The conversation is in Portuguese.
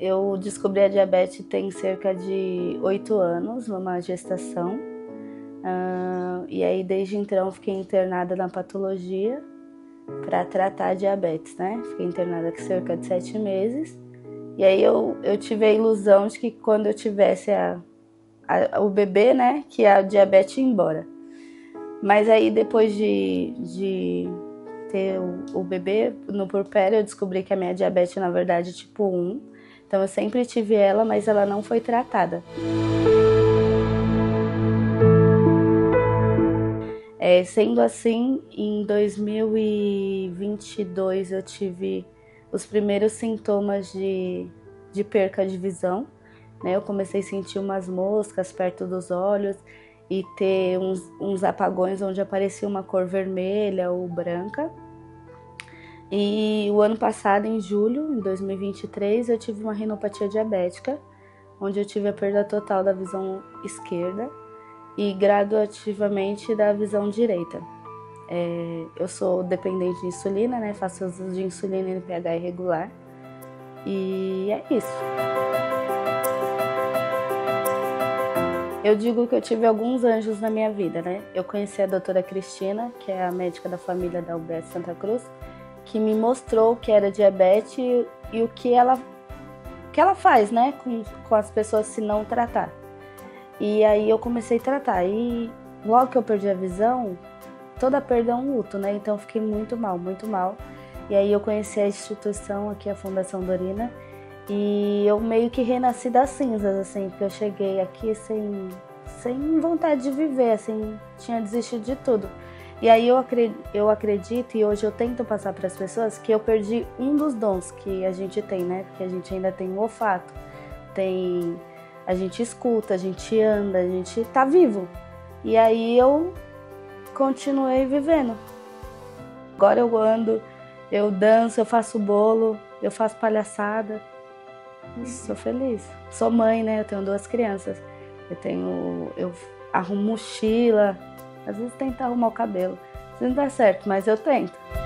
Eu descobri a diabetes tem cerca de 8 anos, numa gestação. E aí, desde então, fiquei internada na patologia para tratar a diabetes, né? Fiquei internada com cerca de 7 meses. E aí, eu tive a ilusão de que quando eu tivesse o bebê, né, que a diabetes ia embora. Mas aí, depois de ter o bebê no puerpério, eu descobri que a minha diabetes, na verdade, é tipo 1. Então, eu sempre tive ela, mas ela não foi tratada. Sendo assim, em 2022 eu tive os primeiros sintomas de perca de visão, né? Eu comecei a sentir umas moscas perto dos olhos e ter uns apagões onde aparecia uma cor vermelha ou branca. E o ano passado, em julho, em 2023, eu tive uma rinopatia diabética, onde eu tive a perda total da visão esquerda e gradativamente da visão direita. Eu sou dependente de insulina, né? Faço uso de insulina em pH irregular. E é isso. Eu digo que eu tive alguns anjos na minha vida, né? Eu conheci a doutora Cristina, que é a médica da família da UBS Santa Cruz, que me mostrou o que era diabetes e o que ela faz, né? Com as pessoas se não tratar. E aí eu comecei a tratar. E logo que eu perdi a visão, toda perda é um luto, né? Então eu fiquei muito mal, muito mal. E aí eu conheci a instituição aqui, a Fundação Dorina, e eu meio que renasci das cinzas, assim, porque eu cheguei aqui sem vontade de viver, assim, tinha desistido de tudo. E aí eu acredito, e hoje eu tento passar para as pessoas, que eu perdi um dos dons que a gente tem, né? Porque a gente ainda tem o olfato, a gente escuta, a gente anda, a gente tá vivo. E aí eu continuei vivendo. Agora eu ando, eu danço, eu faço bolo, eu faço palhaçada. Sou feliz. Sou mãe, né? Eu tenho 2 crianças. Eu arrumo mochila, às vezes tento arrumar o cabelo. Não dá certo, mas eu tento.